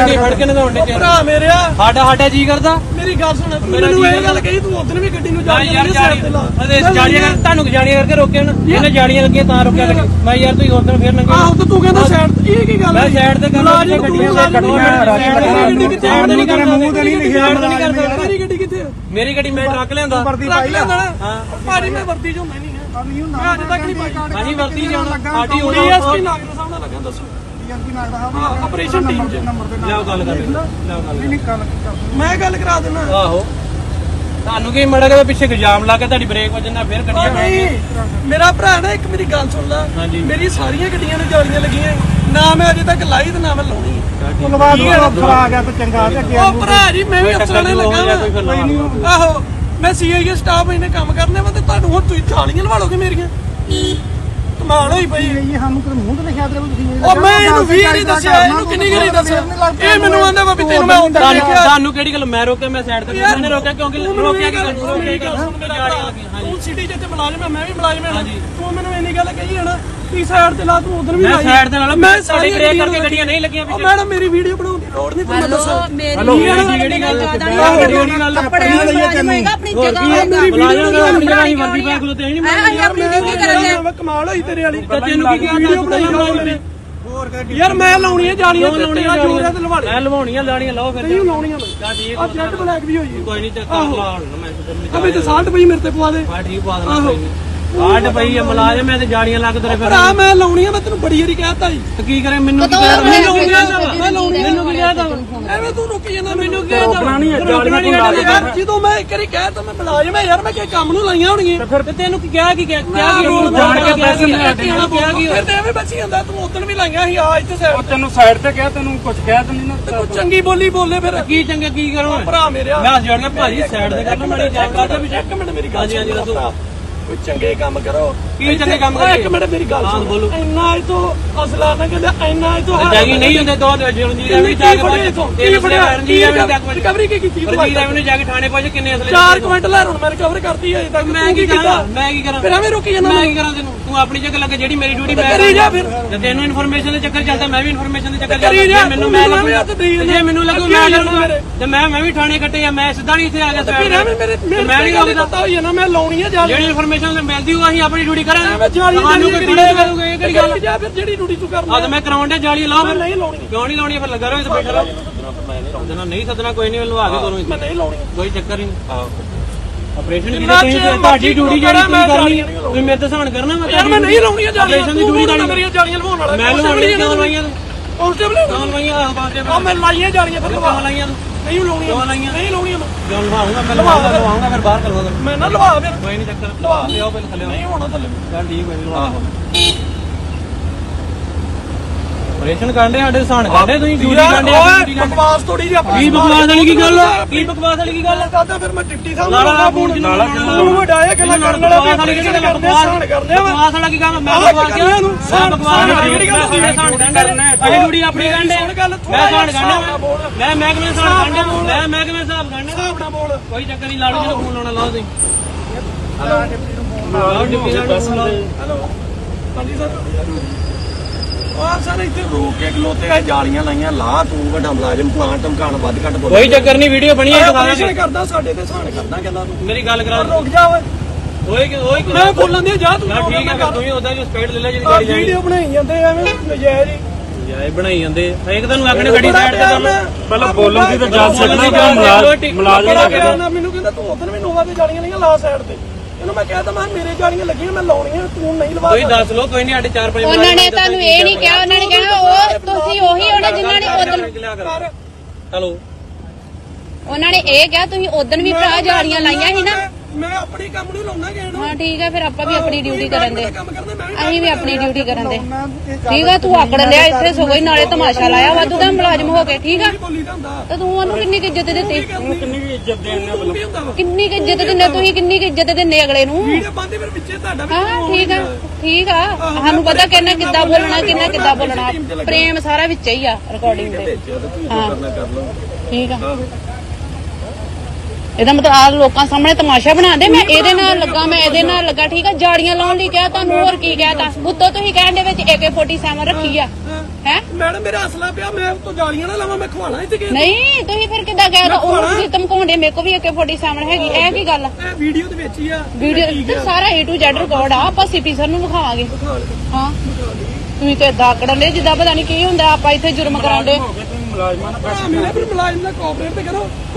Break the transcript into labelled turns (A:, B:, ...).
A: ਗੱਡੀ ਫੜ ਕੇ ਨਗਾਉਣ ਦੇ
B: ਭਰਾ ਮੇਰਿਆ
A: ਸਾਡਾ ਜੀ ਕਰਦਾ
B: ਮੇਰੀ ਗੱਲ ਸੁਣ ਮੈਨੂੰ ਇਹ ਗੱਲ ਕਹੀ ਤੂੰ ਉਦੋਂ ਵੀ ਗੱਡੀ ਨੂੰ ਜਾੜੀਆਂ
A: ਤੁਹਾਨੂੰ ਜਾੜੀਆਂ ਕਰਕੇ ਰੋਕਿਆ ਨਾ ਇਹਨੇ ਜਾੜੀਆਂ ਲੱਗੀਆਂ ਤਾਂ ਰੋਕਿਆ ਲੱਗੇ ਮੈਂ ਯਾਰ ਤੁਸੀਂ ਉਦੋਂ ਫੇਰ ਲੰਘੇ
B: ਆਹੋ ਤੇ ਤੂੰ ਕਹਿੰਦਾ ਸਾਈਡ ਇਹ ਕੀ ਗੱਲ
A: ਮੈਂ ਸਾਈਡ ਤੇ ਗੱਡੀਆਂ
B: ਮੂੰਹ ਤੇ ਨਹੀਂ ਲਿਖਿਆ ਮੇਰੀ ਗੱਡੀ ਕਿੱਥੇ
A: ਮੇਰੀ ਗੱਡੀ ਮੈਂ ਟਰੱਕ ਲਿਆਂਦਾ
B: ਹਾਂ ਭਾਜੀ ਮੈਂ ਵਰਦੀ ਚ ਹੁੰਦਾ ਨਹੀਂ ਮੈਂ ਅੱਜ ਤੱਕ ਨਹੀਂ ਪਾਈ
A: ਅਸੀਂ ਵਰਦੀ ਜਾਣਾ ਸਾਡੀ ਹੋਣੀ
B: ਡੀਐਸਪੀ ਨਾਗਰ ਸਾਹਿਬ ਨਾਲ ਲੱਗਾ ਦੱਸੋ ਆਪਰੇਸ਼ਨ ਟੀਮ ਚ
A: ਲਿਆਓ ਗੱਲ ਕਰ
B: ਮੈਂ ਗੱਲ ਕਰਾ ਦਿੰਦਾ
A: ਆਹੋ ਤੁਹਾਨੂੰ ਕੀ ਮੜਾ ਕੇ ਪਿੱਛੇ ਇਲਜ਼ਾਮ ਲਾ ਕੇ ਤੁਹਾਡੀ ਬ੍ਰੇਕ ਵੱਜਣਾ ਫਿਰ ਗੱਡੀਆਂ
B: ਨਹੀਂ ਮੇਰਾ ਭਰਾ ਨਾ ਇੱਕ ਮੇਰੀ ਗੱਲ ਸੁਣ ਲੈ ਮੇਰੀ ਸਾਰੀਆਂ ਗੱਡੀਆਂ ਨੂੰ ਜਾਲੀਆਂ ਲੱਗੀਆਂ ਨਾ ਮੈਂ ਅਜੇ ਤੱਕ ਲਾਈ ਤੇ ਨਾ ਮੈਂ ਲਾਉਣੀ
C: ਆ ਗਿਆ ਤੇ ਚੰਗਾ ਤੇ
B: ਉਹ ਭਰਾ ਜੀ ਮੈਂ ਵੀ ਅਫਸਰਾਂ ਨੇ ਲੱਗਾ ਆਹੋ ਮੈਂ ਸੀਆਈਏ ਸਟਾਫ ਇਹਨੇ ਕੰਮ ਕਰਨੇ ਵਾ ਤੇ ਤੁਹਾਨੂੰ ਹੁਣ ਤੁਸੀਂ ਜਾਲੀਆਂ ਲਵਾ ਲੋਗੇ ਮੇਰੀਆਂ ਕਮਾਲ ਹੋਈ ਪਈ
C: ਇਹ ਸਾਨੂੰ ਕਿਤੇ ਮੂੰਹ ਤੇ ਲਿਖਿਆ ਤੇ ਤੁਸੀਂ
B: ਉਹ ਮੈਂ ਇਹਨੂੰ ਵੀ ਨਹੀਂ ਦੱਸਿਆ ਇਹਨੂੰ ਕਿੰਨੀ ਗਰੀ ਦੱਸਿਆ ਇਹ ਮੈਨੂੰ ਆਂਦਾ ਵਾ ਵੀ ਤੈਨੂੰ ਮੈਂ ਹੁੰਦਾ
A: ਤੁਹਾਨੂੰ ਕਿਹੜੀ ਗੱਲ ਮੈਂ ਰੋਕਿਆ ਮੈਂ ਸਾਈਡ ਤੇ ਮੈਨੇ ਰੋਕਿਆ ਕਿਉਂਕਿ ਰੋਕਿਆ ਕਿ
B: ਤੂੰ ਸਿਟੀ ਚ ਤੇ ਮੁਲਾਜ਼ਮ ਮੈਂ ਵੀ ਮੁਲਾਜ਼ਮ ਹਾਂ ਤੂੰ ਮੈਨੂੰ ਇੰਨੀ ਗੱਲ ਕਹੀ ਹੈ ਨਾ ਤੀ ਸਾਈਡ ਤੇ ਲਾ ਤੂੰ ਉਧਰ ਵੀ
A: ਮੈਂ ਸਾਈਡ ਤੇ ਨਾਲ ਮੈਂ ਸਾਡੇ ਬ੍ਰੇਕ ਕਰਕੇ ਗੱਡੀਆਂ ਨਹੀਂ ਲੱਗੀਆਂ ਪਿੱਛੇ
B: ਮੈਡਮ ਮੇਰੀ ਵੀਡੀਓ ਬਣਾਉਣ ਦੀ ਲੋੜ ਨਹੀਂ ਤੁਹਾਨੂੰ ਦੱਸਾਂ
A: ਮੇਰੀ ਕਿਹੜੀ ਗੱਲ
C: ਕੱਪੜੇ ਲਈਏ ਤੈਨੂੰ
D: ਆਪਣੀ ਜਗ੍ਹਾ
A: ਨਹੀਂ ਵਰਦੀ ਪਾ ਕੋਲ ਤੇ ਨਹੀਂ
D: ਮੈਂ ਆਪਣੀ ਡਿਊਟੀ ਕਰਦੇ
B: ਕਮਾਲ ਹੋਈ ਤੇਰੇ ਵਾਲੀ
A: ਤੈਨੂੰ ਕੀ
B: ਵੀਡੀਓ ਬਣਾਈ ਯਾਰ ਮੈਂ ਲਾਉਣੀਆਂ ਜਾਲੀਆਂ ਲਾਉਣੀਆਂ ਜੋੜਿਆ ਤੇ ਲਵਾੜੇ
A: ਮੈਂ ਲਵਾਉਣੀਆਂ ਲਾਣੀਆਂ ਲਾਓ ਫਿਰ
B: ਨਹੀਂ ਲਾਉਣੀਆਂ ਮੈਂ
A: ਚਾ ਠੀਕ
B: ਆ ਜੈਟ ਬਲੈਕ ਵੀ ਹੋਈ
A: ਕੋਈ ਨਹੀਂ ਚੱਕਰ ਲਾ ਮੈਂ
B: ਅਬੇ ਤੇ 60 ਪਈ ਮੇਰੇ ਤੇ ਪਵਾ ਦੇ
A: ਹਾਂ ਠੀਕ ਪਵਾ ਦੇਣਾ ਕੋਈ ਨਹੀਂ ਆੜ ਪਈ ਆ ਮੁਲਾਜ਼ਮ ਐ ਤੇ ਜਾੜੀਆਂ ਲੱਗ ਤੇਰੇ ਫਿਰ
B: ਭਰਾ ਮੈਂ ਲਾਉਣੀਆਂ ਮੈਂ ਤੈਨੂੰ ਬੜੀ ਵਾਰੀ ਕਹਿਤਾ ਜੀ
A: ਤੇ ਕੀ ਕਰੇ ਮੈਨੂੰ ਕੀ ਕਹਿ
B: ਮੈਨੂੰ ਕੀ ਕਹਿਤਾ ਐਵੇਂ ਤੂੰ ਰੁਕ ਜਾਂਦਾ ਮੈਨੂੰ ਕੀ ਕਹਿਤਾ
A: ਬਣਾਣੀ ਹੈ ਜਾੜੀਆਂ
B: ਯਾਰ ਜਦੋਂ ਮੈਂ ਇੱਕ ਵਾਰੀ ਕਹਿਤਾ ਮੈਂ ਮੁਲਾਜ਼ਮ ਐ ਯਾਰ ਮੈਂ ਕਿ ਕੰਮ ਨੂੰ ਲਾਈਆਂ ਹੋਣਗੀਆਂ
A: ਫਿਰ ਤੇ ਤੈਨੂੰ ਕੀ ਕਿਹਾ ਕੀ ਰੋਲ ਜਾਣ ਕੇ ਪੈਸੇ ਲੈ ਕੇ ਆਣਾ
B: ਫਿਰ ਤੇ ਐਵੇਂ ਬਚੀ ਜਾਂਦਾ ਤੂੰ ਉਦੋਂ ਵੀ ਲਾਈਆਂ ਸੀ ਆ ਇੱਥੇ ਸਾਈਡ
C: ਤੈਨੂੰ ਸਾਈਡ ਤੇ ਕਿਹਾ ਤੈਨੂੰ ਕੁਝ ਕਹਿ ਤਾਂ ਨਹੀਂ ਨਾ
B: ਤੂੰ ਚੰਗੀ ਬੋਲੀ ਬੋਲੇ ਫਿਰ
A: ਕੀ ਚੰਗਾ ਕੀ ਕਰੋ
B: ਭਰਾ ਮੇਰਿਆ
A: ਮੈਂ ਜੜਨਾ ਭਾਜੀ ਸਾਈਡ ਤੇ ਕਰਨਾ ਮੜੀ ਚੈੱਕ ਕਰ
B: ਵੀ ਇੱਕ ਮਿੰਟ ਮੇਰੀ ਗੱਲ ਹਾਂਜੀ ਦੱਸੋ ਕੋਈ ਚੰਗੇ ਕੰਮ ਕਰੋ
A: ਕੀ ਚੰਗੇ ਕੰਮ ਕਰੀਏ
B: ਇੱਕ ਮਿੰਟ ਮੇਰੀ ਗੱਲ ਸੁਣ ਬੋਲੋ ਇੰਨਾ ਇਹ ਤੋਂ ਅਸਲਾ ਨਾ ਕਹਿੰਦਾ ਇੰਨਾ ਇਹ ਤੋਂ
A: ਜਾਗੀ ਨਹੀਂ ਹੁੰਦੇ ਦੋ ਜਲਜੀਰਾ ਵੀ ਜਾ ਕੇ
B: ਇਹ ਫੜਿਆ ਰਿਕਵਰੀ ਕੀ ਕੀਤੀ
A: ਜਲਜੀਰਾ ਵੀ ਜਾ ਕੇ ਥਾਣੇ ਪਹੁੰਚ ਕਿੰਨੇ ਅਸਲੇ
B: 4 ਕੁਇੰਟਲ ਹੁਣ ਮੈਂ ਰਿਕਵਰ ਕਰਤੀ ਹੈ ਤੱਕ
A: ਮੈਂ ਕੀ ਕਰਾਂ
B: ਫਿਰ ਐਵੇਂ ਰੁਕੀ ਜਾਂਦਾ
A: ਮੈਂ ਕੀ ਕਰਾਂ ਤੈਨੂੰ ਤੂੰ ਆਪਣੀ ਜਗ੍ਹਾ ਲੱਗੇ ਜਿਹੜੀ ਮੇਰੀ ਡਿਊਟੀ ਮੈਂ
B: ਕਰੀ ਜਾ ਫਿਰ
A: ਤੇ ਤੈਨੂੰ ਇਨਫੋਰਮੇਸ਼ਨ ਦੇ ਚੱਕਰ ਚੱਲਦਾ ਮੈਂ ਵੀ ਇਨਫੋਰਮੇਸ਼ਨ ਦੇ ਚੱਕਰ
B: ਕਰੀ ਜਾ
A: ਮੈਨੂੰ ਮੈਂ ਜੇ ਮੈਨੂੰ ਲੱਗੂ ਤੇ ਮੈਂ ਵੀ ਥਾਣੇ ਕੱਟੇ ਆ ਮੈਂ ਸਿੱਧਾ ਨਹੀਂ ਇੱਥੇ ਆ ਗਿਆ
B: ਫਿਰ ਐਵੇਂ ਮੇਰੇ ਮੈਂ ਨਹੀਂ ਲੱਗਦਾ ਪਤਾ ਹੋਈ ਨਾ ਮੈਂ ਲਾਉਣੀ ਆ
A: ਜਿਹੜੀ ਇਨਫੋਰਮੇਸ਼ਨ ਮਿਲਦੀ ਉਹ ਅਸੀਂ ਆਪਣੀ ਡਿਊਟੀ ਕਰਾਂਗੇ
B: ਤੁਹਾਨੂੰ ਕਰੂਗੇ ਇਹ ਕਿਹੜੀ ਗੱਲ ਜਾ ਫਿਰ ਜਿਹੜੀ ਡਿਊਟੀ ਤੂੰ ਕਰਨਾ
A: ਆ ਮੈਂ ਕਰਾਉਣ ਦੇ ਜਾਲੀ ਲਾਓ ਫਿਰ
B: ਨਹੀਂ ਲਾਉਣੀ
A: ਕਿਉਂ ਨਹੀਂ ਲਾਉਣੀ ਫਿਰ ਲੱਗਾ ਰਹੋ ਇੱਥੇ ਬੈਠਾ ਰਹੋ ਨਹੀਂ ਸੱਦਣਾ ਕੋਈ ਨਹੀਂ ਲਵਾ ਕੇ ਕਰੋ
B: ਮੈਂ ਨਹੀਂ ਲਾਉਣੀ
A: ਕੋਈ ਚੱਕਰ ਨਹੀਂ ਆਪਰੇਸ਼ਨ ਦੀ ਤੁਹਾਡੀ ਡਿਊਟੀ ਜਿਹੜੀ ਤੁਸੀਂ ਕਰਨੀ ਹੈ ਤੁਸੀਂ ਮੇਰੇ ਤੇ ਸਹਾਨ ਕਰਨਾ
B: ਮੈਂ ਨਹੀਂ ਲਾਉਣੀਆਂ ਜਾਲੀਆਂ
A: ਆਪਰੇਸ਼ਨ ਦੀ ਡਿਊਟੀ
B: ਮੇਰੀਆਂ ਜਾਲੀਆਂ ਲਵਾਉਣ ਵਾਲਾ
A: ਮੈਂ ਲਵਾਉਣੀਆਂ ਕਿਉਂ ਲਵਾਈਆਂ
B: ਕਾਂਸਟੇਬਲ
A: ਕਿਉਂ ਲਵਾਈਆਂ
B: ਮੈਂ ਲਾਈਆਂ ਜਾਲੀਆਂ ਫਿਰ
A: ਕਿਉਂ ਲਾਈਆਂ
B: ਨਹੀਂ ਲਾਉਣੀਆਂ ਨਹੀਂ ਲਾਉਣੀਆਂ ਮੈਂ
A: ਕਿਉਂ ਲਵਾਉਂਗਾ ਮੈਂ ਲਵਾਉਂਗਾ ਫਿਰ ਬਾਹਰ ਕਰਵਾ ਦਾਂ
B: ਮੈਂ ਨਾ ਲਵਾ ਫਿਰ
A: ਕੋਈ ਨਹੀਂ ਚੱਕਰ ਲਵਾ ਲਿਆਓ ਪਹਿਲੇ ਥੱਲੇ
B: ਨਹੀਂ ਹੋਣਾ ਥੱਲੇ
A: ਚੱਲ ਠੀਕ ਹੈ ਲਵਾ ਆਪਰੇਸ਼ਨ ਕਰਦੇ ਸਾਡੇ ਸਹਾਨ ਕਰਦੇ ਤੁਸੀਂ ਡਿਊਟੀ ਕਰਦੇ
B: ਬਕਵਾਸ ਥੋੜੀ ਜਿਹੀ ਆਪਣੀ
A: ਕੀ ਬਕਵਾਸ ਵਾਲੀ ਕੀ ਗੱਲ ਕੀ ਬਕਵਾਸ ਵਾਲੀ ਕੀ ਗੱਲ
B: ਕਰਦਾ ਫਿਰ ਮੈਂ ਡਿਪਟੀ ਸਾਹਿਬ ਨੂੰ ਲਾਣਾ ਫੋਨ ਨਾਲਾ ਤੂੰ ਵਡਾਇਆ ਕਿਹਨਾਂ ਕਰਨ ਵਾਲਾ
A: ਬਕਵਾਸ ਵਾਲਾ ਕੀ ਕੰਮ ਮੈਂ ਬਕਵਾਸ ਕਿਹਾ ਇਹਨੂੰ ਬਕਵਾਸ ਕਿਹੜੀ ਗੱਲ ਤੁਸੀਂ ਸਹਾਨ ਕਰਦੇ ਅਸੀਂ ਡਿਊਟੀ ਆਪਣੀ ਕਰਦੇ ਮੈਂ ਸਹਾਨ ਕਰਨਾ ਮੈਂ ਮਹਿਕਮੇ ਸਹਾਨ ਕਰਨਾ ਮੈਂ ਮਹਿਕਮੇ ਸਾਹਿਬ ਕਰਨਾ
B: ਆਪਣਾ ਬੋਲ
A: ਕੋਈ ਚੱਕਰ ਨਹੀਂ ਲਾੜੂ ਜਿਹਨੂੰ ਫੋਨ ਲਾਉਣਾ ਲਾਓ ਤੁਸੀਂ
B: ਹੈਲੋ ਡਿਪਟੀ ਸਾਹਿਬ ਹੈਲੋ ਹਾਂਜੀ ਸਰ ਸਰ ਇੱਥੇ ਰੋਕ ਕੇ ਖਲੋਤੇ ਆ ਜਾਲੀਆਂ ਲਾਈਆਂ ਲਾ ਤੂੰ ਵੱਡਾ ਮੁਲਾਜ਼ਮ ਪਲਾਂਟ ਧਮਕਾਣ ਵੱਧ ਘੱਟ ਬੋਲ
A: ਕੋਈ ਚੱਕਰ ਨਹੀਂ ਵੀਡੀਓ ਬਣੀ ਹੈ
B: ਆਪਰੇਸ਼ਨ ਕਰਦਾ ਸਾਡੇ ਤੇ ਸਹਾਨ ਕਰਦਾ ਕਹਿੰਦਾ ਤੂੰ
A: ਮੇਰੀ ਗੱਲ ਕਰਾ
B: ਰੁਕ ਜਾ ਓਏ ਮੈਂ ਬੋਲਣ ਦੀ ਜਾ ਤੂੰ
A: ਠੀਕ ਹੈ ਫਿਰ ਤੂੰ ਹੀ ਉਦਾਂ ਦੀ ਸਪੀਡ ਲੈ ਲੈ ਜਿਹੜੀ ਗਾੜੀ ਜਾਣੀ
B: ਵੀਡੀਓ ਬਣਾਈ ਜਾਂਦੇ ਐਵੇਂ ਨਜਾਇਜ਼ ਹੀ
A: ਨਜਾਇਜ਼ ਬਣਾਈ ਜਾਂਦੇ ਇੱਕ ਤੁਹਾਨੂੰ ਆਖਣੇ ਗੱਡੀ ਸਾਈਡ ਤੇ ਕਰ
C: ਪਹਿਲਾਂ ਬੋਲਣ ਦੀ ਤਾਂ ਜਾਚ ਸਿੱਖਣਾ ਕਿ ਮੁਲਾਜ਼ਮ
B: ਮੈਨੂੰ ਕਹਿੰਦਾ ਤੂੰ ਉਧਰ ਵੀ ਨੋਵਾ ਤੇ ਜਾਲੀਆਂ ਲਈਆਂ ਲਾ ਸਾਈਡ ਤੇ ਇਹਨੂੰ ਮੈਂ ਕਹਿ ਤਾ ਮੈਂ ਮੇਰੇ ਜਾਲੀਆਂ ਲੱਗੀਆਂ ਮੈਂ ਲਾਉਣੀਆਂ ਤੂੰ ਨਹੀਂ ਲਵਾ
A: ਕੋਈ ਦੱਸ ਲੋ ਕੋਈ ਨਹੀਂ ਸਾਡੇ 4-5
D: ਉਹਨਾਂ ਨੇ ਤੁਹਾਨੂੰ ਇਹ ਨਹੀਂ ਕਿਹਾ ਉਹਨਾਂ ਨੇ ਕਿਹਾ ਉਹ ਤੁਸੀਂ ਉਹੀ ਹੋਣਾ ਜਿਨ੍ਹਾਂ ਨੇ ਉਦੋਂ
A: ਹੈਲੋ
D: ਉਹਨਾਂ ਨੇ ਇਹ ਕਿਹਾ ਤੁਸੀਂ ਉਦੋਂ ਵੀ ਭਰਾ ਜਾਲੀਆਂ ਲਾਈਆਂ ਸੀ ਨਾ
B: ਮੈਂ ਆਪਣੀ ਕੰਮ ਨੂੰ ਲਾਉਣਾ ਕਿਸੇ ਨੂੰ
D: ਹਾਂ ਠੀਕ ਹੈ ਫਿਰ ਆਪਾਂ ਵੀ ਆਪਣੀ ਡਿਊਟੀ ਕਰਨ ਦੇ ਅਸੀਂ ਵੀ ਆਪਣੀ ਡਿਊਟੀ ਕਰਨ ਦੇ
B: ਠੀਕ
D: ਠੀਕ ਆ ਤੂੰ ਆਕੜ ਲਿਆ ਇੱਥੇ ਸਗੋਂ ਹੀ ਨਾਲੇ ਤਮਾਸ਼ਾ ਲਾਇਆ ਵਾਧੂ ਦਾ ਮੁਲਾਜ਼ਮ ਹੋ ਕੇ ਠੀਕ ਆ ਤੇ ਤੂੰ ਉਹਨੂੰ ਕਿੰਨੀ ਕੁ ਇੱਜ਼ਤ ਦਿੱਤੀ
C: ਕਿੰਨੀ ਵੀ ਇੱਜ਼ਤ ਦੇਣ ਵੱਲੋਂ
D: ਕਿੰਨੀ ਕੁ ਇੱਜ਼ਤ ਦਿੰਦੇ ਤੁਸੀਂ ਕਿੰਨੀ ਕੁ ਇੱਜ਼ਤ ਦਿੰਦੇ ਅਗਲੇ ਨੂੰ ਹਾਂ ਠੀਕ ਆ ਸਾਨੂੰ ਪਤਾ ਕਿੰਨਾ ਕਿੱਦਾਂ ਬੋਲਣਾ ਕਿੰਨਾ ਕਿੱਦਾਂ ਬੋਲਣਾ ਪ੍ਰੇਮ ਸਾਰਾ ਵਿੱਚ ਹੀ ਆ ਰਿਕਾਰਡਿੰਗ ਦੇ ਹਾਂ ਠੀਕ ਆ ਇਹਦਾ ਮਤਲਬ ਆ ਲੋਕਾਂ ਸਾਹਮਣੇ ਤਮਾਸ਼ਾ ਬਣਾਉਂਦੇ ਮੈਂ ਇਹਦੇ ਨਾਲ ਲੱਗਾ ਠੀਕ ਆ ਜਾੜੀਆਂ ਲਾਉਣ ਲਈ ਕਿਹਾ ਤੁਹਾਨੂੰ ਹੋਰ ਕੀ ਕਹਿਤਾ ਉੱਤੋਂ ਤੁਸੀਂ ਕਹਿਣ ਦੇ ਵਿੱਚ AK-47 ਰੱਖੀ ਆ ਹੈ
B: ਮੈਡਮ ਮੇਰਾ ਅਸਲਾ ਪਿਆ, ਮੈਂ ਤੋਂ ਜਾਲੀਆਂ ਨਾ ਲਾਵਾਂ, ਮੈਂ ਖਵਾਣਾ ਇੱਥੇ ਕਿਸੇ
D: ਨਹੀਂ ਤੁਸੀਂ ਫਿਰ ਕਿੱਦਾਂ ਕਹਿ ਦੋ ਉਹਨੂੰ ਤੁਸੀਂ ਧਮਕਾਉਂਦੇ, ਮੇਰੇ ਕੋ ਵੀ AK-47 ਹੈਗੀ, ਇਹ ਕੀ ਗੱਲ ਆ?
B: ਇਹ ਵੀਡੀਓ ਦੇ ਵਿੱਚ ਹੀ ਆ
D: ਵੀਡੀਓ ਸਾਰਾ A to Z ਰਿਕਾਰਡ ਆ, ਆਪਾਂ ਸੀਪੀ ਸਰ ਨੂੰ ਵਿਖਾਵਾਂਗੇ। ਹਾਂ ਤੁਸੀਂ ਤੇ ਏਦਾਂ ਆਕੜਨ ਦੇ ਜਿੱਦਾਂ ਪਤਾ ਨਹੀਂ ਕੀ ਹੁੰਦਾ, ਆਪਾਂ ਇੱਥੇ ਜੁਰਮ ਕਰਾਉਂਦੇ।
C: ਮੁਲਾਜ਼ਮਾਂ ਨਾਲ
B: ਫਿਰ ਮੁਲਾਜ਼ਮ ਨਾਲ ਕੋਆਪਰੇਟ ਤੇ ਕਰੋ।